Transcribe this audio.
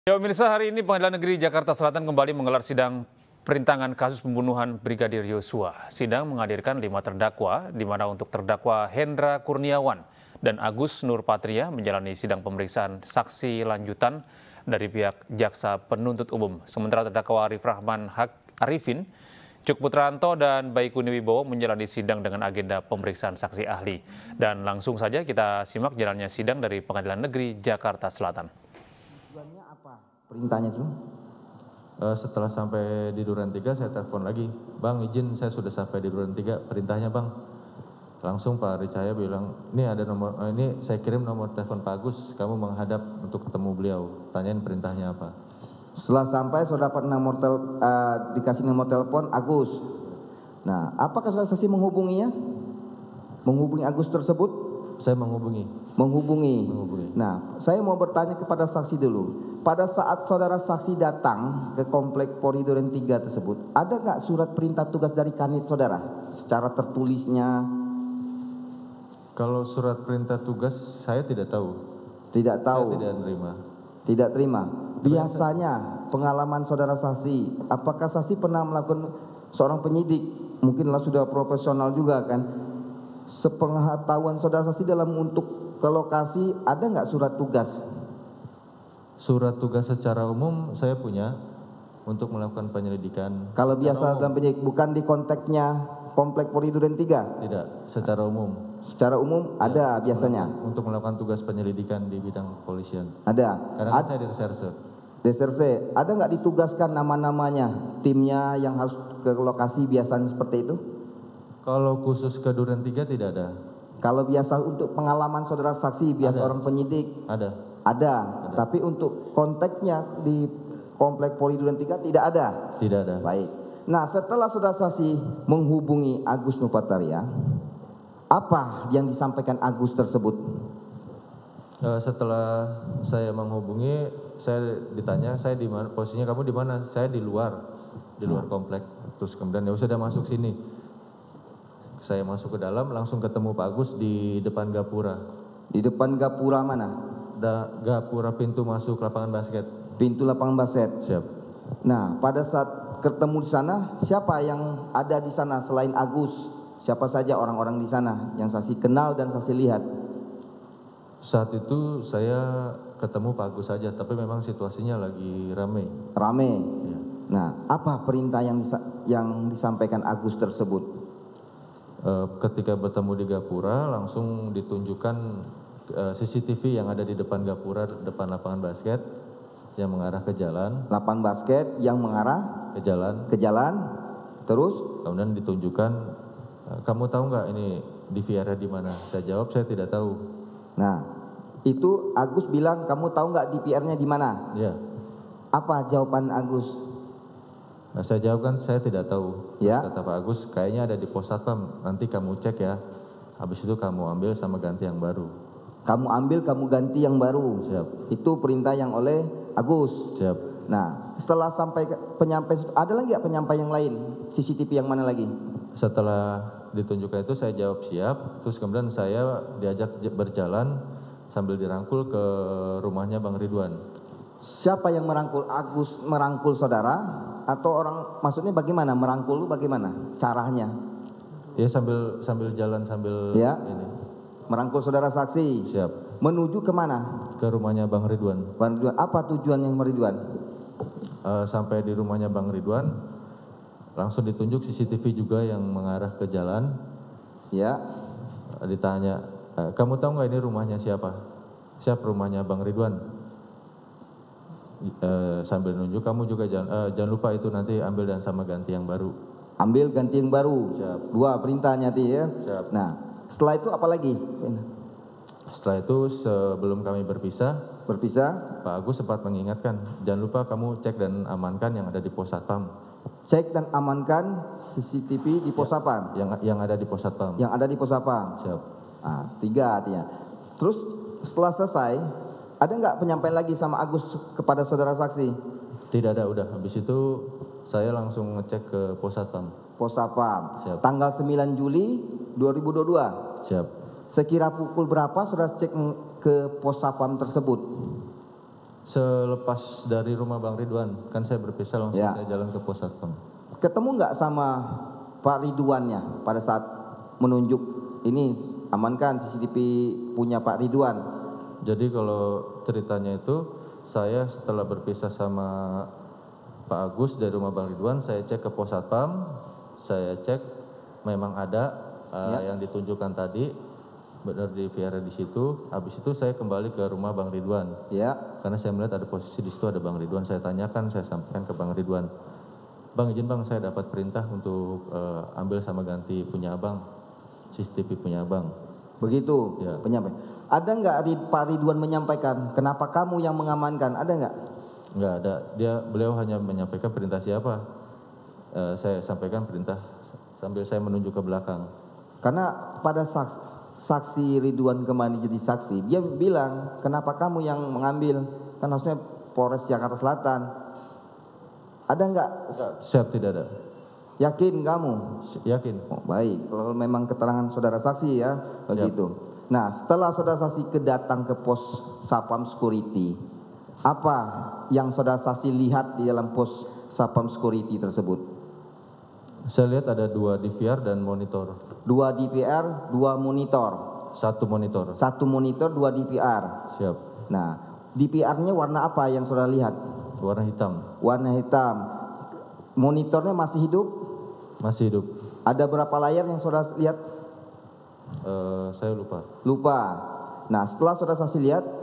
Ya, pemirsa, hari ini Pengadilan Negeri Jakarta Selatan kembali menggelar sidang perintangan kasus pembunuhan Brigadir Yosua. Sidang menghadirkan 5 terdakwa, di mana untuk terdakwa Hendra Kurniawan dan Agus Nurpatria menjalani sidang pemeriksaan saksi lanjutan dari pihak Jaksa Penuntut Umum. Sementara terdakwa Arif Rahman Arifin, Cuk Putranto, dan Baikuni Wibowo menjalani sidang dengan agenda pemeriksaan saksi ahli. Dan langsung saja kita simak jalannya sidang dari Pengadilan Negeri Jakarta Selatan. Tujuannya apa perintahnya itu? Setelah sampai di Duren 3 saya telepon lagi, "Bang, izin saya sudah sampai di Duren 3, perintahnya Bang." Langsung Pak Ricaya bilang, "Ini ada nomor, ini saya kirim nomor telepon Pak Agus, kamu menghadap untuk ketemu beliau, tanyain perintahnya apa." Setelah sampai saudara dapat dikasih nomor telepon Agus. Nah, apakah saudara saksi menghubunginya? Menghubungi Agus tersebut? Saya menghubungi. Nah, saya mau bertanya kepada saksi dulu. Pada saat saudara saksi datang ke komplek Polri Duren 3 tersebut, ada nggak surat perintah tugas dari kanit saudara? Secara tertulisnya? Kalau surat perintah tugas saya tidak tahu. Tidak tahu? Saya tidak terima. Tidak terima. Biasanya pengalaman saudara saksi, apakah saksi pernah melakukan seorang penyidik, mungkinlah sudah profesional juga kan? Sepengetahuan saudara saksi dalam untuk ke lokasi, ada nggak surat tugas? Surat tugas secara umum saya punya untuk melakukan penyelidikan. Kalau biasa dalam penyidik, bukan di konteksnya komplek Polri Duren 3? Tidak, secara umum. Secara umum ya, ada biasanya? Untuk melakukan tugas penyelidikan di bidang kepolisian. Ada? Karena saya di reserse. Reserse, ada nggak ditugaskan nama-namanya, timnya yang harus ke lokasi biasanya seperti itu? Kalau khusus ke Duren 3 tidak ada. Kalau biasa untuk pengalaman saudara saksi, biasa orang penyidik? Ada. Tapi untuk konteksnya di komplek Polri Duren 3 tidak ada? Tidak ada. Baik. Nah, setelah saudara saksi menghubungi Agus Nurpatria, apa yang disampaikan Agus tersebut? Setelah saya menghubungi, saya ditanya, "Saya di mana? Posisinya kamu di mana?" "Saya di luar komplek." Terus kemudian, "Ya sudah masuk sini." Saya masuk ke dalam, langsung ketemu Pak Agus di depan gapura. Di depan gapura mana? Gapura pintu masuk lapangan basket. Pintu lapangan basket. Siap. Nah, pada saat ketemu di sana, siapa yang ada di sana selain Agus? Siapa saja orang-orang di sana yang saksi kenal dan saksi lihat? Saat itu saya ketemu Pak Agus saja, tapi memang situasinya lagi ramai. Ramai. Ya. Nah, apa perintah yang disampaikan Agus tersebut? Ketika bertemu di gapura, langsung ditunjukkan CCTV yang ada di depan gapura, depan lapangan basket yang mengarah ke jalan. Lapangan basket yang mengarah ke jalan. Ke jalan. Terus? Kemudian ditunjukkan, "Kamu tahu nggak ini DVR-nya di mana?" Saya jawab, "Saya tidak tahu." Nah, itu Agus bilang, "Kamu tahu nggak DVR-nya di mana?" Ya. Apa jawaban Agus? Nah, saya jawab kan, "Saya tidak tahu." Ya. Kata Pak Agus, "Kayaknya ada di pos satpam, nanti kamu cek ya. Habis itu kamu ambil sama ganti yang baru." Kamu ambil, kamu ganti yang baru. Siap. Itu perintah yang oleh Agus. Siap. Nah, setelah sampai penyampaian, ada lagi nggak penyampaian yang lain? CCTV yang mana lagi? Setelah ditunjukkan itu saya jawab siap. Terus kemudian saya diajak berjalan sambil dirangkul ke rumahnya Bang Ridwan. Siapa yang merangkul? Agus merangkul saudara atau orang, maksudnya bagaimana merangkul lu, bagaimana caranya? Ya sambil jalan sambil ya. Ini. Merangkul saudara saksi. Siap. Menuju kemana? Ke rumahnya Bang Ridwan. Bang Ridwan. Apa tujuan yang Ridwan? Sampai di rumahnya Bang Ridwan, langsung ditunjuk CCTV juga yang mengarah ke jalan. Ya. Ditanya, "Kamu tahu nggak ini rumahnya siapa?" "Siap, rumahnya Bang Ridwan." Sambil nunjuk, "Kamu juga jangan lupa itu nanti ambil dan sama ganti yang baru." Ambil ganti yang baru. Siap. 2 perintahnya ya. Siap. Nah, setelah itu apa lagi? Setelah itu sebelum kami berpisah, Pak Agus sempat mengingatkan, "Jangan lupa kamu cek dan amankan yang ada di pos satpam." Cek dan amankan CCTV di pos satpam. Yang ada di pos satpam. Yang ada di pos satpam. Siap. 3 artinya. Terus setelah selesai, ada nggak penyampaian lagi sama Agus kepada saudara saksi? Tidak ada, udah. Habis itu saya langsung ngecek ke pos satpam. Pos satpam. Siap. Tanggal 9 Juli 2022. Siap. Sekira pukul berapa saudara cek ke pos satpam tersebut? Selepas dari rumah Bang Ridwan, kan saya berpisah langsung Ya. saya jalan ke pos satpam. Ketemu nggak sama Pak Ridwannya pada saat menunjuk ini amankan CCTV punya Pak Ridwan? Jadi kalau ceritanya itu, saya setelah berpisah sama Pak Agus dari rumah Bang Ridwan, saya cek ke pos satpam, saya cek memang ada yang ditunjukkan tadi, benar di VR di situ. Habis itu saya kembali ke rumah Bang Ridwan. Ya. Karena saya melihat ada posisi di situ ada Bang Ridwan, saya tanyakan, saya sampaikan ke Bang Ridwan. Bang, izin Bang, saya dapat perintah untuk ambil sama ganti punya Abang, CCTV punya Abang. Begitu Ya. penyampaian. Ada nggak Pak Ridwan menyampaikan kenapa kamu yang mengamankan? Ada nggak? Enggak ada, beliau hanya menyampaikan perintah siapa. Saya sampaikan perintah sambil saya menunjuk ke belakang. Karena pada saksi Ridwan kembali jadi saksi, dia bilang kenapa kamu yang mengambil? Kan harusnya Polres Jakarta Selatan. Ada nggak? Siap, tidak ada. Yakin kamu? Yakin. Oh, baik, kalau memang keterangan saudara saksi ya begitu. Nah, setelah saudara saksi datang ke pos Sapam Security, apa yang saudara saksi lihat di dalam pos Sapam Security tersebut? Saya lihat ada 2 DVR dan monitor. 2 DVR, 2 monitor. 1 monitor. 1 monitor, 2 DVR. Siap. Nah, DVR-nya warna apa yang saudara lihat? Warna hitam. Warna hitam. Monitornya masih hidup? Masih hidup. Ada berapa layar yang saudara lihat? Saya lupa. Lupa. Nah, setelah saudara saksi lihat,